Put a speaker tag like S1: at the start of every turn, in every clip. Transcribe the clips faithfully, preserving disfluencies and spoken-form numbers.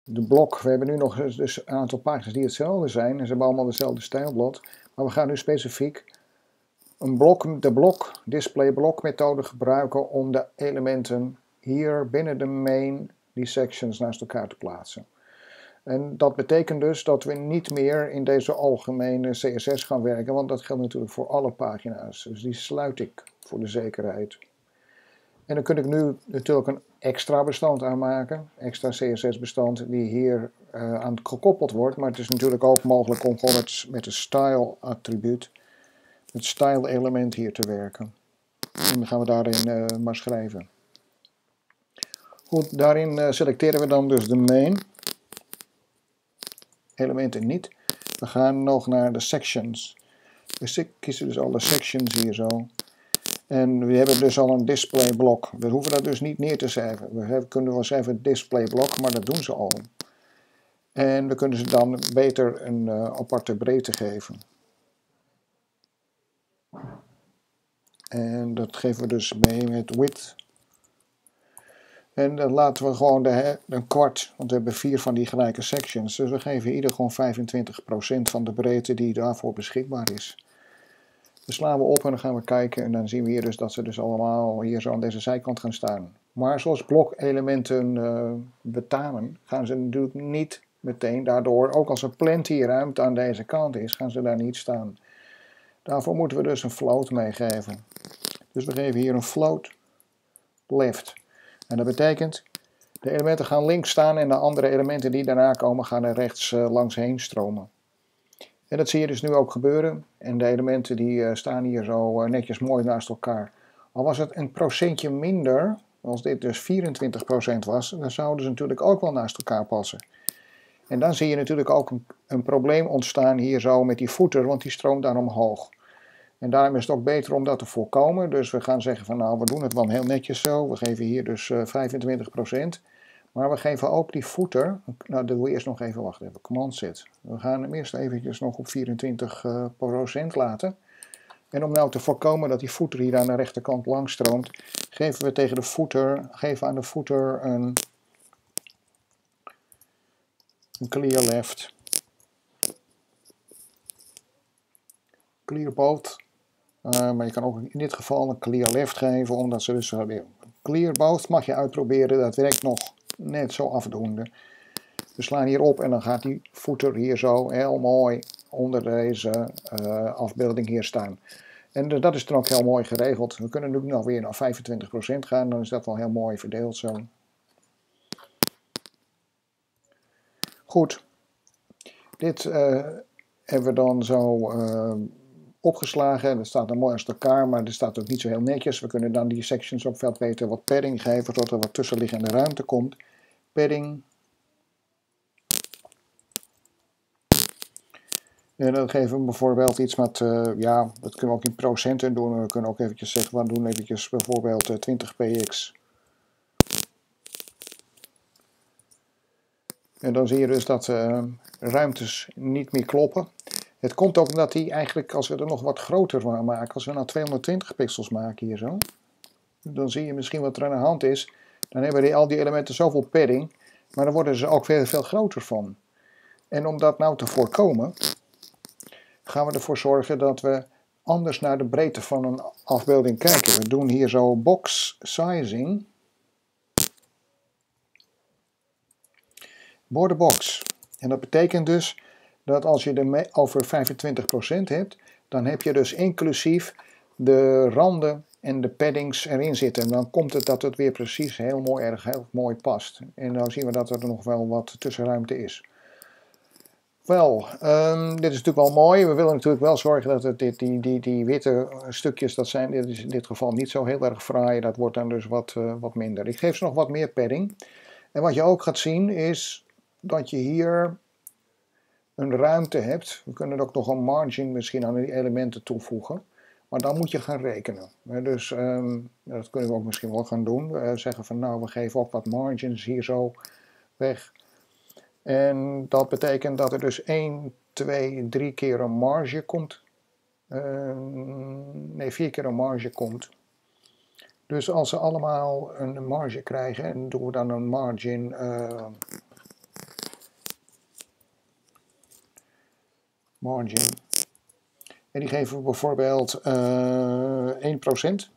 S1: de blok, we hebben nu nog dus een aantal pagina's die hetzelfde zijn. En ze hebben allemaal dezelfde stijlblad. Maar we gaan nu specifiek een blok, de blok, display blok methode gebruiken om de elementen hier binnen de main, die sections, naast elkaar te plaatsen. En dat betekent dus dat we niet meer in deze algemene C S S gaan werken, want dat geldt natuurlijk voor alle pagina's. Dus die sluit ik voor de zekerheid. En dan kun ik nu natuurlijk een extra bestand aanmaken, extra C S S bestand die hier uh, aan gekoppeld wordt. Maar het is natuurlijk ook mogelijk om gewoon met, met de style attribuut, het style element hier te werken. En dan gaan we daarin uh, maar schrijven. Goed, daarin uh, selecteren we dan dus de main. Elementen niet. We gaan nog naar de sections. We kiezen dus alle sections hier zo. En we hebben dus al een display blok. We hoeven dat dus niet neer te schrijven. We hebben, kunnen wel schrijven display blok, maar dat doen ze al. En we kunnen ze dan beter een uh, aparte breedte geven. En dat geven we dus mee met width. En dan laten we gewoon de, een kwart, want we hebben vier van die gelijke sections. Dus we geven ieder gewoon vijfentwintig procent van de breedte die daarvoor beschikbaar is. Dan slaan we op en dan gaan we kijken en dan zien we hier dus dat ze dus allemaal hier zo aan deze zijkant gaan staan. Maar zoals blokelementen uh, betalen, gaan ze natuurlijk niet meteen daardoor, ook als er plenty ruimte aan deze kant is, gaan ze daar niet staan. Daarvoor moeten we dus een float meegeven. Dus we geven hier een float left. En dat betekent, de elementen gaan links staan en de andere elementen die daarna komen gaan er rechts uh, langs heen stromen. En dat zie je dus nu ook gebeuren. En de elementen die uh, staan hier zo uh, netjes mooi naast elkaar. Al was het een procentje minder, als dit dus vierentwintig procent was, dan zouden ze natuurlijk ook wel naast elkaar passen. En dan zie je natuurlijk ook een, een probleem ontstaan hier zo met die footer, want die stroomt daar omhoog. En daarom is het ook beter om dat te voorkomen. Dus we gaan zeggen van nou, we doen het wel heel netjes zo. We geven hier dus uh, vijfentwintig procent. Maar we geven ook die footer, nou dat doen we eerst nog even, wacht even, command Z. We gaan hem eerst eventjes nog op vierentwintig procent laten. En om nou te voorkomen dat die footer hier aan de rechterkant langs stroomt, geven we tegen de footer, geven aan de footer een, een clear left. Clear both. Uh, maar je kan ook in dit geval een clear left geven, omdat ze dus weer clear both mag je uitproberen, dat werkt nog net zo afdoende. We slaan hier op en dan gaat die footer hier zo heel mooi onder deze uh, afbeelding hier staan. En uh, dat is dan ook heel mooi geregeld. We kunnen nu nog weer naar vijfentwintig procent gaan, dan is dat wel heel mooi verdeeld zo. Goed. Dit uh, hebben we dan zo uh, opgeslagen. Dat staat dan mooi als elkaar, maar dit staat ook niet zo heel netjes. We kunnen dan die sections ook veel beter wat padding geven, zodat er wat tussenliggende ruimte komt. Padding. En dan geven we bijvoorbeeld iets met, uh, ja, dat kunnen we ook in procenten doen. We kunnen ook eventjes zeggen, we doen eventjes bijvoorbeeld uh, twintig px. En dan zie je dus dat uh, ruimtes niet meer kloppen. Het komt ook omdat die eigenlijk, als we er nog wat groter van maken, als we nou tweehonderdtwintig pixels maken hier zo, dan zie je misschien wat er aan de hand is. Dan hebben die, al die elementen zoveel padding, maar dan worden ze ook veel, veel groter van. En om dat nou te voorkomen, gaan we ervoor zorgen dat we anders naar de breedte van een afbeelding kijken. We doen hier zo box sizing. Border box. En dat betekent dus dat als je er over vijfentwintig procent hebt, dan heb je dus inclusief de randen en de paddings erin zitten. En dan komt het dat het weer precies heel mooi, erg heel mooi past. En dan zien we dat er nog wel wat tussenruimte is. Wel, um, dit is natuurlijk wel mooi. We willen natuurlijk wel zorgen dat het dit, die, die, die witte stukjes, dat zijn dit is in dit geval niet zo heel erg fraai. Dat wordt dan dus wat, uh, wat minder. Ik geef ze nog wat meer padding. En wat je ook gaat zien is dat je hier een ruimte hebt. We kunnen ook nog een margin misschien aan die elementen toevoegen. Maar dan moet je gaan rekenen. Dus um, dat kunnen we ook misschien wel gaan doen. Uh, zeggen van nou, we geven ook wat margins hier zo weg. En dat betekent dat er dus één, twee, drie keer een marge komt. Uh, nee, vier keer een marge komt. Dus als ze allemaal een marge krijgen, en doen we dan een margin uh, margin. En die geven we bijvoorbeeld uh, één procent.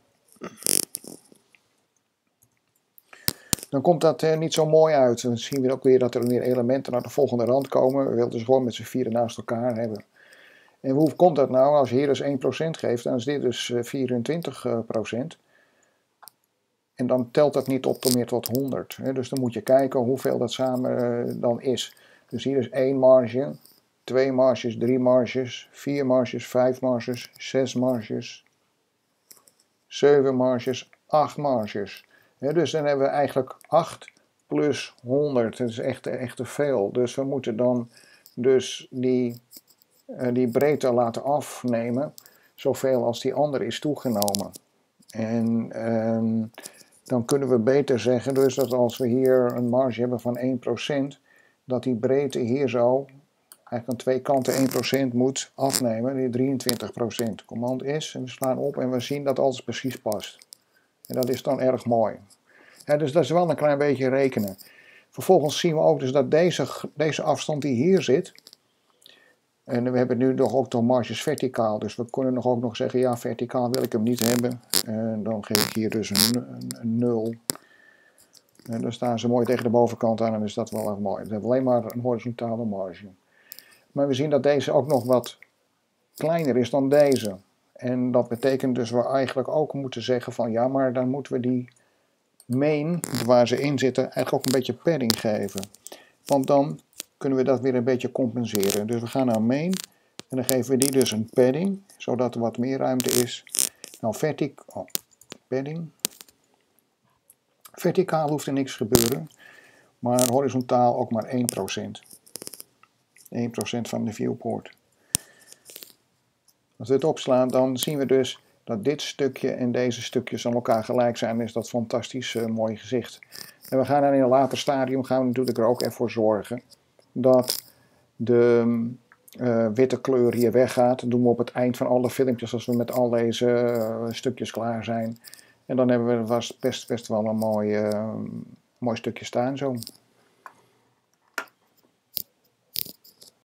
S1: Dan komt dat uh, niet zo mooi uit. Dan zien we ook weer dat er weer elementen naar de volgende rand komen. We willen dus gewoon met z'n vieren naast elkaar hebben. En hoe komt dat nou? Als je hier dus één procent geeft, dan is dit dus uh, vierentwintig procent. En dan telt dat niet op tot meer tot honderd. Hè? Dus dan moet je kijken hoeveel dat samen uh, dan is. Dus hier is één marge, twee marges, drie marges, vier marges, vijf marges, zes marges, zeven marges, acht marges. Hè? Dus dan hebben we eigenlijk acht plus honderd. Dat is echt, echt te veel. Dus we moeten dan dus die, uh, die breedte laten afnemen, zoveel als die andere is toegenomen. En uh, dan kunnen we beter zeggen dus dat als we hier een marge hebben van één procent, dat die breedte hier zo, eigenlijk aan twee kanten één procent moet afnemen, die drieëntwintig procent. Command is, en we slaan op en we zien dat alles precies past. En dat is dan erg mooi. Ja, dus dat is wel een klein beetje rekenen. Vervolgens zien we ook dus dat deze, deze afstand die hier zit, en we hebben nu nog ook de marges verticaal, dus we kunnen nog ook nog zeggen, ja, verticaal wil ik hem niet hebben. En dan geef ik hier dus een, een, een nul. En dan staan ze mooi tegen de bovenkant aan en is dat wel erg mooi. Het heeft alleen maar een horizontale marge. Maar we zien dat deze ook nog wat kleiner is dan deze. En dat betekent dus we eigenlijk ook moeten zeggen van, ja, maar dan moeten we die main, waar ze in zitten, eigenlijk ook een beetje padding geven. Want dan kunnen we dat weer een beetje compenseren. Dus we gaan naar main en dan geven we die dus een padding, zodat er wat meer ruimte is. Nou, verticaal, oh, padding. Verticaal hoeft er niks gebeuren, maar horizontaal ook maar één procent. één procent van de viewport. Als we het opslaan, dan zien we dus dat dit stukje en deze stukjes aan elkaar gelijk zijn. Is dat fantastisch uh, mooi gezicht. En we gaan dan in een later stadium gaan we natuurlijk er ook even voor zorgen dat de uh, witte kleur hier weggaat. Dat doen we op het eind van alle filmpjes als we met al deze uh, stukjes klaar zijn. En dan hebben we vast best, best wel een mooi, uh, mooi stukje staan zo.